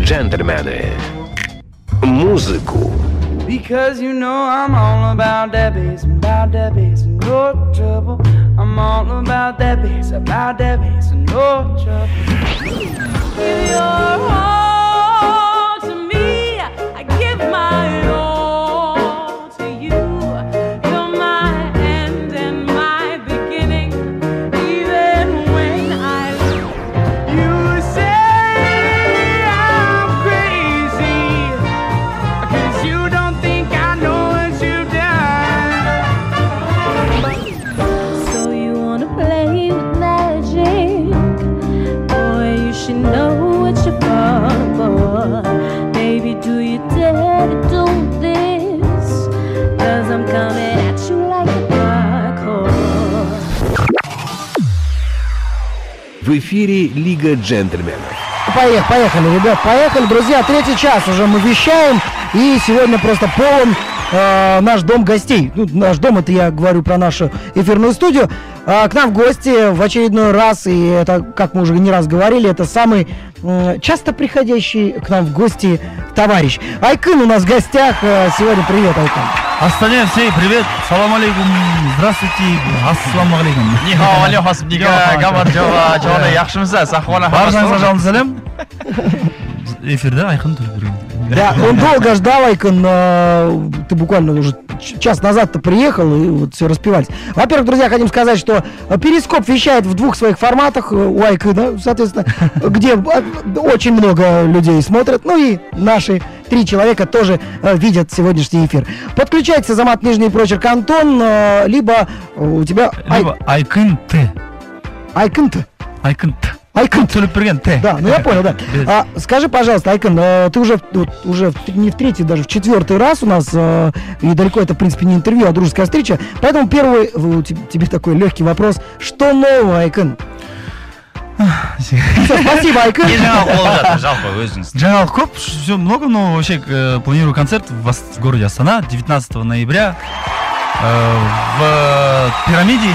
джентльмены, музыку. Because you know I'm all about that bass and no trouble. I'm all about that bass and no trouble. Give your all to me, I give my all to you. You're my end and my beginning, even when I lose. You say I'm crazy, 'cause you don't think I know what you've done. So you wanna play with magic? Boy, you should know what you're for. Baby, do you dare to do this? 'Cause I'm coming at you like a dark horse. В эфире Лига джентльменов. Поехали, ребят, поехали, друзья. Третий час уже мы вещаем. И сегодня просто полон наш дом гостей. Ну, наш дом, это я говорю про нашу эфирную студию. К нам в гости в очередной раз, и это, как мы уже не раз говорили, это самый часто приходящий к нам в гости товарищ. Айкын у нас в гостях. Сегодня привет, Айкын. Астане, всем привет, салам алейкум, здравствуйте, ассаламу алейкум. Нихао, алейхасбника, гамарджова, жона, яхшимсыз, ахвала. Баршаңызға жалынды сәлем. Эфирде Айкын Төлепберген. Да, он долго ждал, Айкын, ты буквально уже час назад-то приехал, и вот все распевались. Во-первых, друзья, хотим сказать, что Перископ вещает в двух своих форматах у Айкына, соответственно, где очень много людей смотрят, ну и наши 3 человека тоже видят сегодняшний эфир. Подключайтесь, Азамат, нижний прочерк, Антон, либо у тебя... Либо Айкын Т. Айкын Т. Айкын Т. Айкын Төлепберген Т. Да, ну я понял, да. Скажи, пожалуйста, Айкын, ты уже не в третий, даже в 4-й раз у нас, и далеко это, в принципе, не интервью, а дружеская встреча. Поэтому первый тебе такой легкий вопрос. Что нового, Айкын? Все, спасибо, Айкын. Джанал Коп, все много нового. Вообще, планирую концерт в городе Астана 19 ноября в Пирамиде.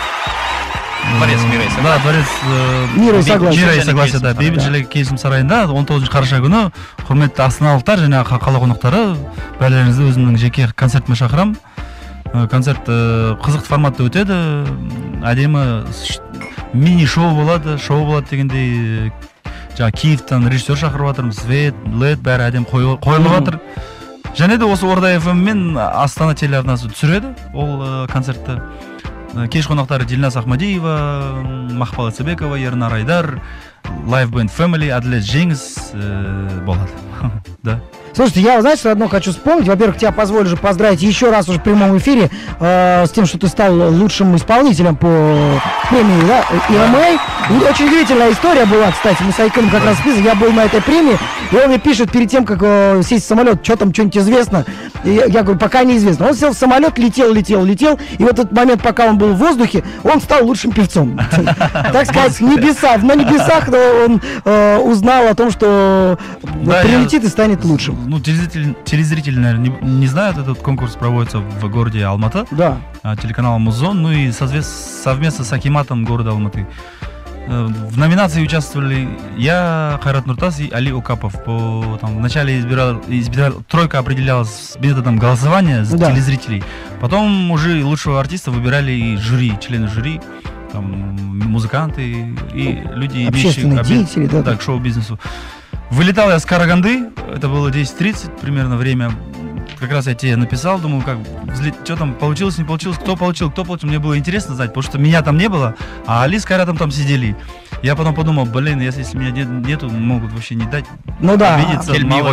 Дворец мира и согласия. Да, дворец мира и согласия, да. Бейбітшілік келісім сарайында 19 қараша күні құрметті астаналықтар және қала қонақтары бәріңізді өзімнің жеке концертіме шақырамын. Концерт қызықты форматта өтеді. Әдемі мини-шоу болады дегендей. Жаңа Киевтан режиссер шақырып жатырмыз. Свет, лед, бәрі әдем қойылып жатыр. Және де осы Орда FM мен Астана телеарнасы түсіреді ол концертті. Кеш қонақтары Дильназ Ахмадиева, Мақпал Ацебекова, Ернар Айдар, Live Band Family, Адлет Жеңіс болады. Да. Слушайте, я, знаешь, одно хочу вспомнить. Во-первых, тебя позволю же поздравить еще раз уже в прямом эфире с тем, что ты стал лучшим исполнителем по премии, да, EMA. И очень удивительная история была, кстати, мы с Айкыном как раз список, я был на этой премии, и он мне пишет перед тем, как сесть в самолет, что там, что-нибудь известно. И я говорю, пока неизвестно. Он сел в самолет, летел, и в этот момент, пока он был в воздухе, он стал лучшим певцом. Так сказать, на небесах он узнал о том, что прилетит и станет лучшим. Ну, телезрители, наверное, не знают, этот конкурс проводится в городе Алматы. Да. Телеканал Музон, ну и совместно с Акиматом города Алматы. В номинации участвовали я, Хайрат Нуртас и Али Окапов. Вначале тройка определялась методом голосования за телезрителей. Потом уже лучшего артиста выбирали и жюри, члены жюри, там, музыканты и люди, имеющие к шоу-бизнесу. Вылетал я с Караганды, это было 10:30 примерно время. Как раз я тебе написал, думаю, что там получилось, не получилось, кто получил. Мне было интересно знать, потому что меня там не было, а Али с Каратом там сидели. Я потом подумал, если меня нету, могут вообще не дать. Ну да. Обидеться.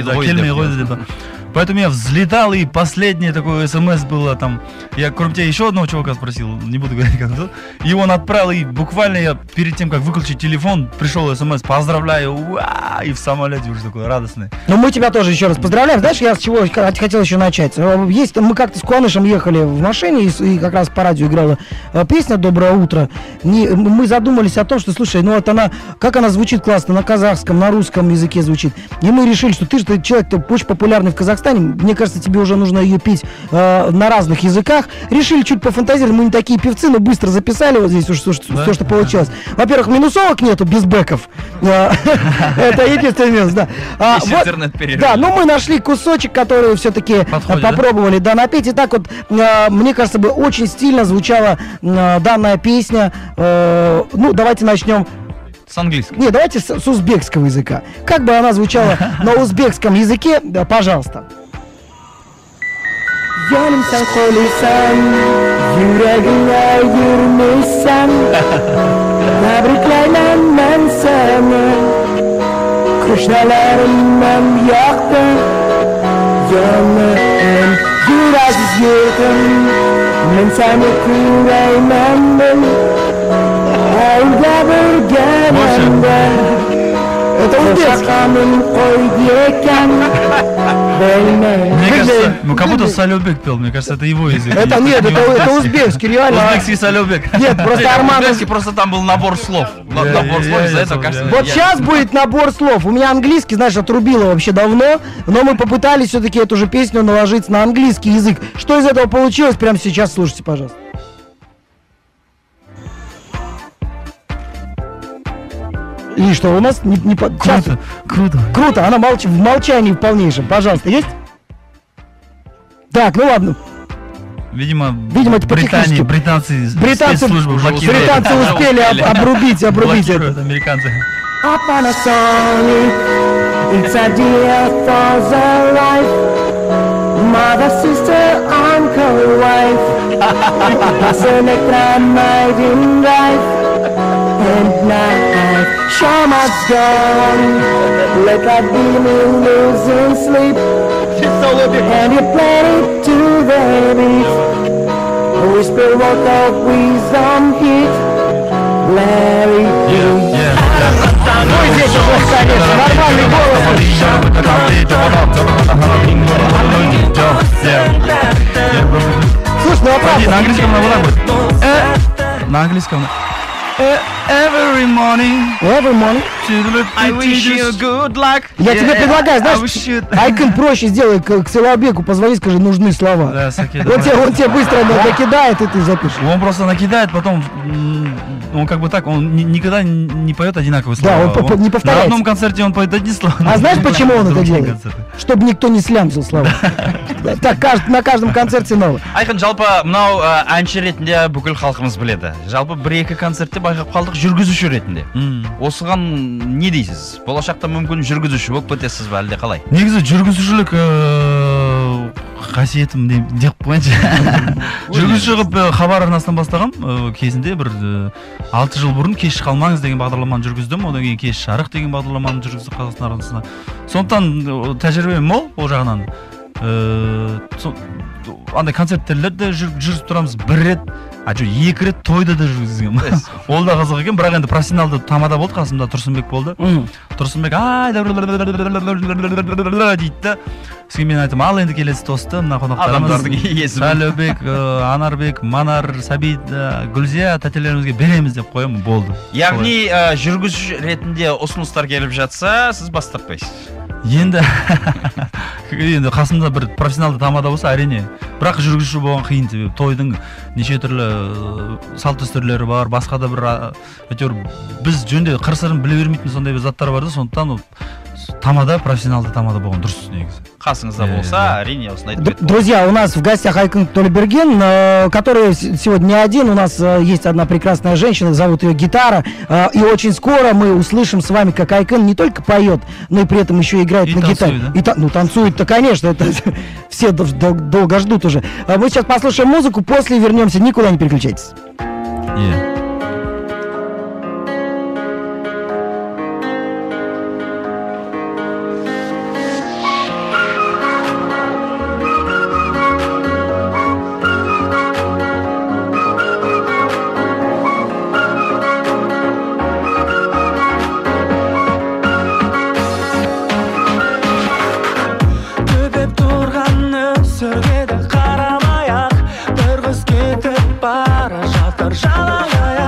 Поэтому я взлетал, и последнее такое смс было там. Я, кроме тебя, еще одного чувака спросил, не буду говорить, как он зовут. И он отправил, и буквально я перед тем, как выключить телефон, пришел смс, поздравляю, и в самолете уже такой радостный. Ну, мы тебя тоже еще раз поздравляем. Знаешь, я с чего хотел еще начать? Мы как-то с Куанышем ехали в машине, и как раз по радио играла песня «Доброе утро». Мы задумались о том, что, слушай, ну вот как она звучит классно, на казахском, на русском языке звучит. И мы решили, что ты человек очень популярный в Казахстане, мне кажется, тебе уже нужно ее петь на разных языках. Решили чуть пофантазировать, мы не такие певцы, но быстро записали вот здесь все, что получилось. Во-первых, минусовок нету без бэков. Это единственный минус, да. Интернет перерыв. Да, ну мы нашли кусочек, который все-таки попробовали, да, напеть. И так вот, мне кажется, бы очень стильно звучала данная песня. Ну, давайте начнем. С английского. Не, давайте с узбекского языка. Как бы она звучала на узбекском языке, да, пожалуйста. Yanımsan qo'lisan, yuragimga yurmaysan. Tabriklayman men seni, qo'shnalarimdan yoqdi. Yonim, yuraksiz yurdim, men seni ko'rayman bil. Ayda birganimda, Это узбекский. Мне кажется, ну как будто Салёбек пел, мне кажется, это его язык. Это нет, это узбекский, реально. Узбекский Салёбек. Нет, просто Арман... Просто там был набор слов. Набор слов, из-за этого кажется... Вот сейчас будет набор слов. У меня английский, знаешь, отрубило вообще давно, но мы попытались все-таки эту же песню наложить на английский язык. Что из этого получилось, прямо сейчас слушайте, пожалуйста. И что, у нас не по... Круто, круто. Круто, она в молчании в полнейшем. Пожалуйста, есть? Так, ну ладно. Видимо, это по-технически. британцы спецслужбы блокируют. Британцы успели обрубить Блокируют американцы. Up on a Sonic, it's a dear for the life. Mother, sister, uncle, wife. It's an extra life. And night, show must gone. Let that demon lose in sleep. And you play it to the beat. Whisper what of wisdom hit. Larry. Ну здесь уже, конечно, нормальный голос. Слушай, ну а правда. На английском она вот так будет. На английском. Every morning I wish you good luck. Я тебе предлагаю, знаешь, Айкын проще сделай к Салёбеку, позвони, скажи, нужны слова. Да, он тебе быстро накидает, и ты запишешь. Он просто накидает, потом он как бы так, он никогда не поет одинаковые слова. Да, он не повторяется. На одном концерте он поет одни слова. А знаешь, почему он это делает? Чтобы никто не слямзил слова. Так, на каждом концерте новый. Айқын, жалпы мынау әнші ретінде бүкіл халқымыз біледі. Жалпы бір-екі концертте байқап қалдық жүргізуші ретінде. Осыған не дейсіз? Болашақта мүмкін жүргізуші болып кетесіз бе, әлде қалай? Негізі жүргізушілік қасиетім деп қойыншы. Жүргізуші қылып хабар арнасынан бастағам кезінде бір 6 жыл бұрын кеш қалмаңыз деген бағдарламаны жүргіздім. Одан кейін кеш жарық деген бағдарламаны жүргіздік Қазақстан арнасына. Сондықтан тәжірибем мол ол жағынан. Андай концерттерлерде жүргізіп тұрамыз бір рет, екі рет тойда да жүргізгем. Ол да қызық екен, бірақ енді профессионалды тамада болды, қасымда Тұрсынбек болды. Тұрсынбек дейді да. Сізге мен айтым, ал енді келесі тосты, мына қонақтарымыз Салёбек, Анарбек, Манар, Сабит, Гүлзия тәтелерімізге береміз деп қоямын, болды. Яғни жүргізуші ретінде ұсыныстар келіп жатса, сіз бас тартпайсыз. Енді қасымда бір профессионалды тамада болса, әрине. Бірақ жүргізуші болған қиын себебі тойдың неше түрлі салт дәстүрлері бар, басқа да бір әйтеуір біз жөнде қыр-сырын біле бермейтін сондай бір заттар бар да, сондықтан тамада, профессионалды тамада болған дұрыс негізі. Қасыңызда болса, әрине осындай. Друзья, у нас в гостях Айкын Толиберген, который сегодня не один. У нас есть одна прекрасная женщина, зовут ее Гитара. И очень скоро мы услышим с вами, как Айкын не только поет, но и при этом еще играет на гитаре. Да? Ну, танцует-то, конечно, это все долго ждут уже. Мы сейчас послушаем музыку, после вернемся. Никуда не переключайтесь. Сөргеді қарамай-ақ бір қыз кетіп бара жатыр жалаңаяқ.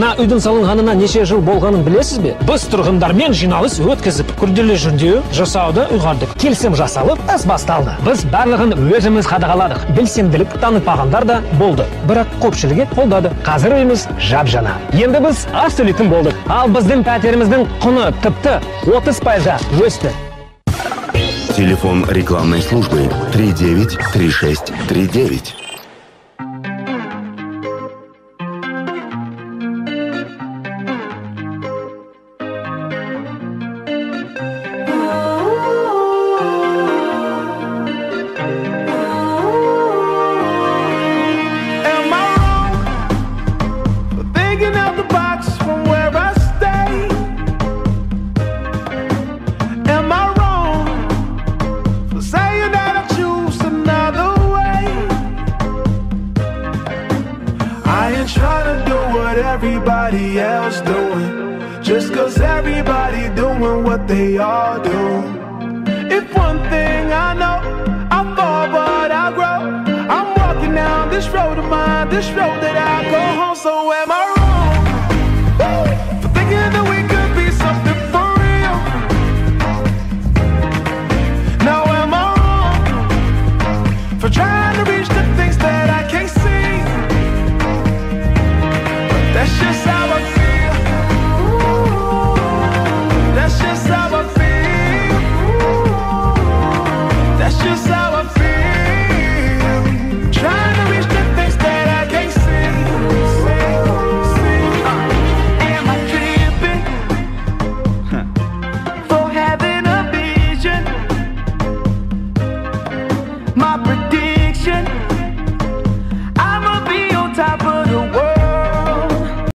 Мына үйдің салынғанына неше жыл болғанын білесіз бе? Біз тұрғындармен жиналыс өткізіп, күрделі жөндеу жасауды ұйғардық. Келісім жасалып, іс басталды. Біз барлығын өзіміз қадағаладық. Белсенділік танытпағандар да болды. Бірақ көпшілігі қолдады. Қазір үйіміз жап-жаңа. Енді біз аз төлейтін болдық. Ал біздің пәтеріміздің құны тіпті 30%-ға өсті. Телефон рекламной службы 393639. Everybody else doing, just 'cause everybody doing what they all do. If one thing